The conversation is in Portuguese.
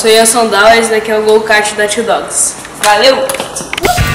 sou Ian Sondal, esse daqui é o Go Kart da T-Dogs. Valeu!